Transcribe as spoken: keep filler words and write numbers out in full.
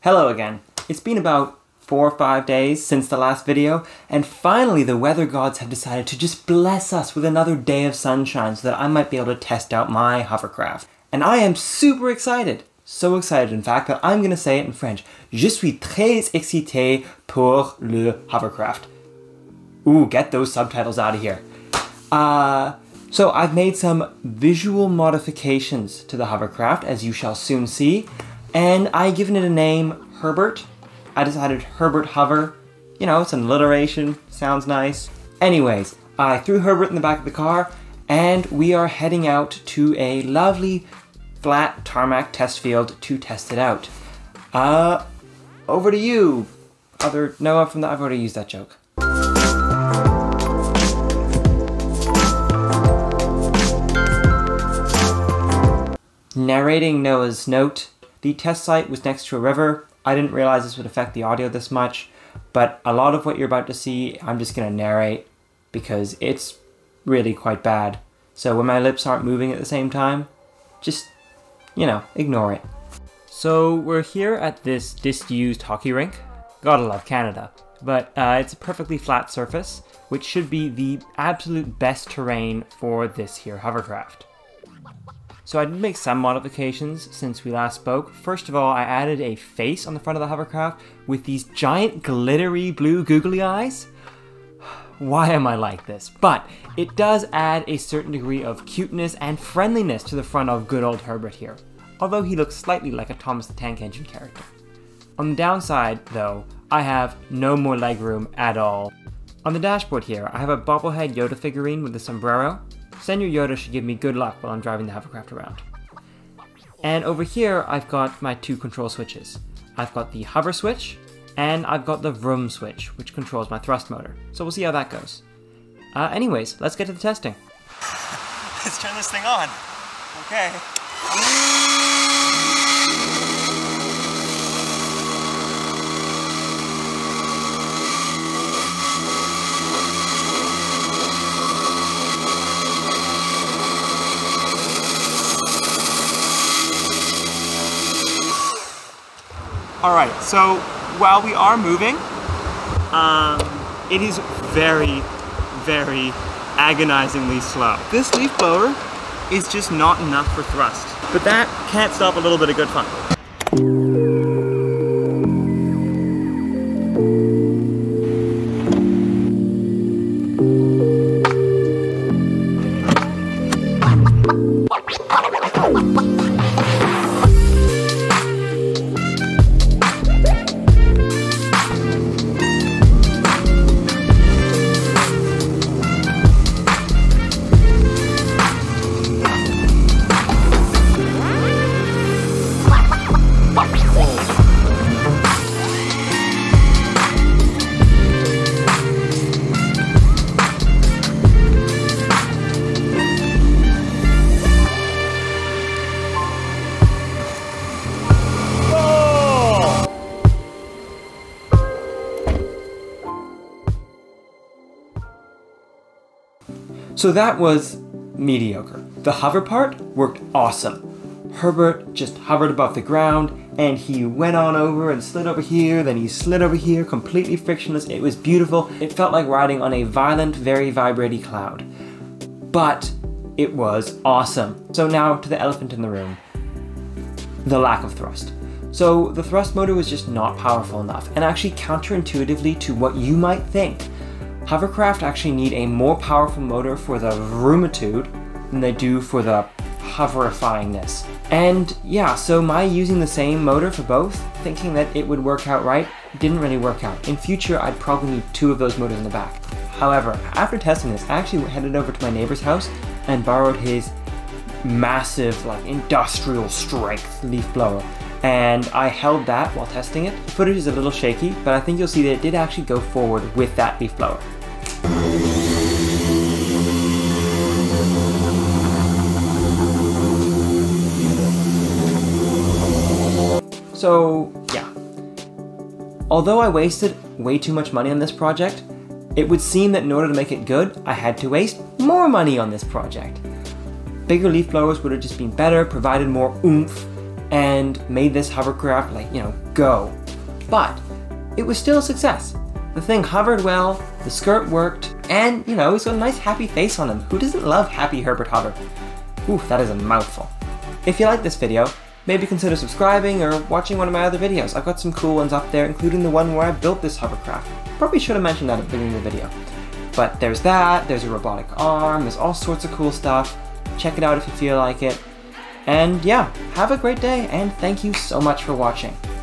Hello again. It's been about four or five days since the last video, and finally the weather gods have decided to just bless us with another day of sunshine so that I might be able to test out my hovercraft. And I am super excited. So excited, in fact, that I'm going to say it in French. Je suis très excité pour le hovercraft. Ooh, get those subtitles out of here. Uh, so I've made some visual modifications to the hovercraft, as you shall soon see. And I've given it a name, Herbert. I decided Herbert Hover. You know, it's an alliteration, sounds nice. Anyways, I threw Herbert in the back of the car, and we are heading out to a lovely flat tarmac test field to test it out. Uh, over to you, other Noah from the, I've already used that joke. Narrating Noah's note. The test site was next to a river. I didn't realize this would affect the audio this much, but a lot of what you're about to see, I'm just gonna narrate because it's really quite bad. So when my lips aren't moving at the same time, just, you know, ignore it. So we're here at this disused hockey rink. Gotta love Canada. But uh, it's a perfectly flat surface, which should be the absolute best terrain for this here hovercraft. So I did make some modifications since we last spoke. First of all, I added a face on the front of the hovercraft with these giant glittery blue googly eyes. Why am I like this? But it does add a certain degree of cuteness and friendliness to the front of good old Herbert here, although he looks slightly like a Thomas the Tank Engine character. On the downside, though, I have no more legroom at all. On the dashboard here, I have a bobblehead Yoda figurine with a sombrero. Senor Yoda should give me good luck while I'm driving the hovercraft around. And over here, I've got my two control switches. I've got the hover switch, and I've got the vroom switch, which controls my thrust motor. So we'll see how that goes. Uh, anyways, let's get to the testing. Let's turn this thing on. Okay. Alright, so while we are moving, um, it is very, very agonizingly slow. This leaf blower is just not enough for thrust, but that can't stop a little bit of good fun. So that was mediocre. The hover part worked awesome. Herbert just hovered above the ground and he went on over and slid over here, then he slid over here, completely frictionless. It was beautiful. It felt like riding on a violent, very vibrating cloud. But it was awesome. So now to the elephant in the room. The lack of thrust. So the thrust motor was just not powerful enough, and actually counterintuitively to what you might think. Hovercraft actually need a more powerful motor for the vroomitude than they do for the hoverifyingness. And yeah, so my using the same motor for both, thinking that it would work out right, didn't really work out. In future, I'd probably need two of those motors in the back. However, after testing this, I actually headed over to my neighbor's house and borrowed his massive, like, industrial strength leaf blower. And I held that while testing it. The footage is a little shaky, but I think you'll see that it did actually go forward with that leaf blower. So, yeah. Although I wasted way too much money on this project, it would seem that in order to make it good, I had to waste more money on this project. Bigger leaf blowers would have just been better, provided more oomph, and made this hovercraft, like, you know, go. But it was still a success. The thing hovered well, the skirt worked, and, you know, he's got a nice happy face on him. Who doesn't love happy Herbert Hover? Ooh, that is a mouthful. If you like this video, maybe consider subscribing or watching one of my other videos. I've got some cool ones up there, including the one where I built this hovercraft. Probably should have mentioned that at the beginning of the video. But there's that, there's a robotic arm, there's all sorts of cool stuff. Check it out if you feel like it. And yeah, have a great day, and thank you so much for watching.